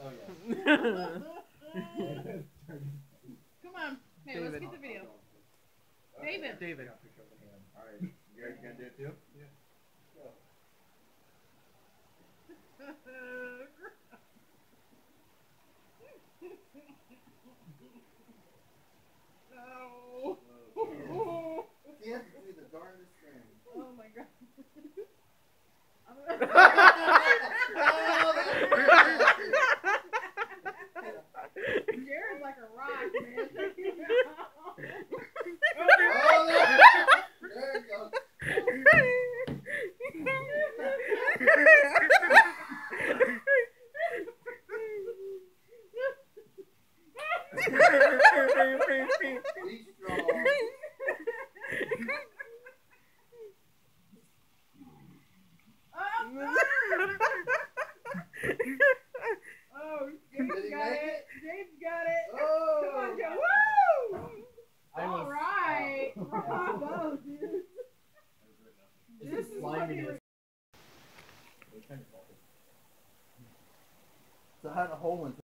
Oh yeah. Come on. Hey, let's get the video. David. David. All right. You guys gonna do it too? Yeah. No. He has to do the darndest thing. Oh my god. Jared's like a rock, man. Oh, there it goes. Be strong. Oh, Did James he got make it. James got it. Oh. Come on, Joe. Woo! All right. Bravo, dude. This is fucking So I had a hole into